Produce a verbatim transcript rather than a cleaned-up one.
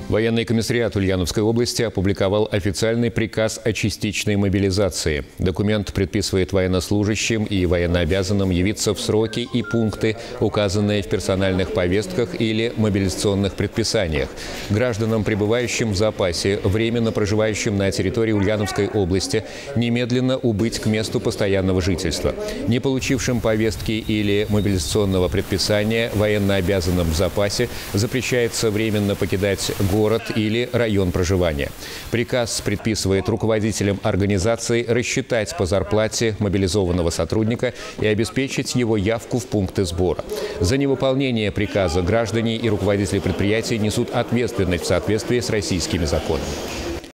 Военный комиссариат Ульяновской области опубликовал официальный приказ о частичной мобилизации. Документ предписывает военнослужащим и военнообязанным явиться в сроки и пункты, указанные в персональных повестках или мобилизационных предписаниях. Гражданам, пребывающим в запасе, временно проживающим на территории Ульяновской области, немедленно убыть к месту постоянного жительства. Не получившим повестки или мобилизационного предписания военнообязанным в запасе запрещается временно покидать город или район проживания. Приказ предписывает руководителям организации рассчитать по зарплате мобилизованного сотрудника и обеспечить его явку в пункты сбора. За невыполнение приказа граждане и руководители предприятий несут ответственность в соответствии с российскими законами.